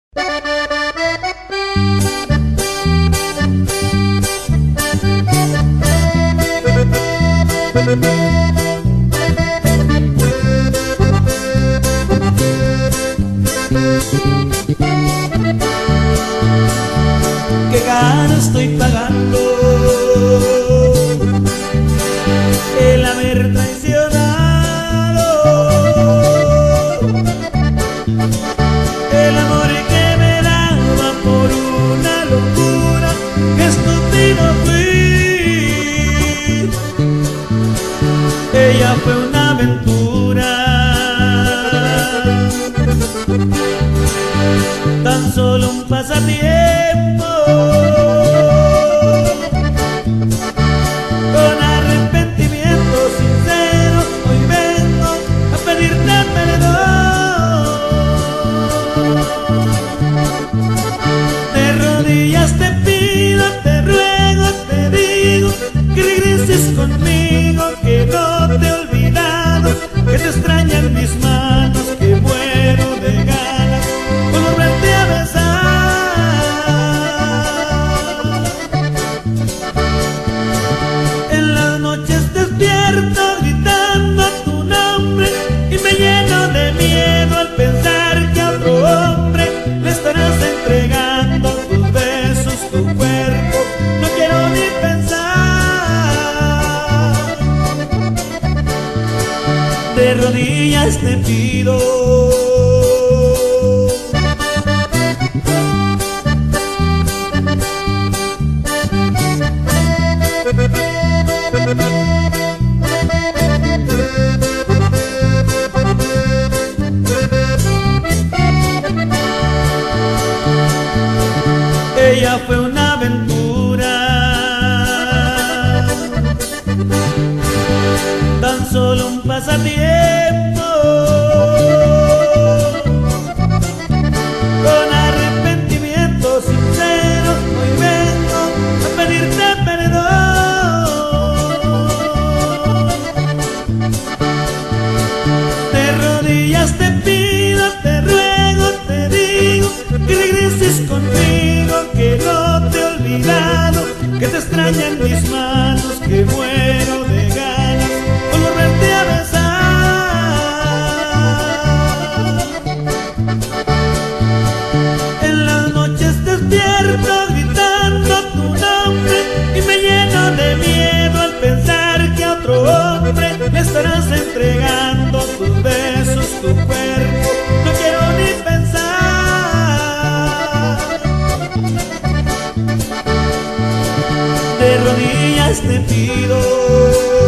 Qué caro estoy pagando el haber traicionado el amor que me daba por una locura. Qué estúpido fui. Ella fue una aventura, tan solo un pasatiempo. Con arrepentimiento sincero hoy vengo a pedirte perdón. De rodillas te pido, te ruego, te digo que regreses conmigo, que no te he olvidado, que te extrañan mis manos, que muero de ganas por volverte a besar. En las noches despierto gritando tu nombre y me lleno de miedo al pensar que a otro hombre le estarás entregando tus besos, tu cuerpo. No quiero ni pensar. De rodillas te pido. Ella fue una aventura, tan solo un pasatiempo. Con arrepentimiento sincero hoy vengo a pedirte perdón. De rodillas te pido, te ruego, te digo que regreses conmigo, que no te he olvidado, que te extrañan mis manos, que muero de ganas por volverte a besar. En las noches despierto gritando tu nombre y me lleno de miedo al pensar que a otro hombre le estarás entregando tus besos, tu cuerpo. No quiero ni pensar. De rodillas te pido.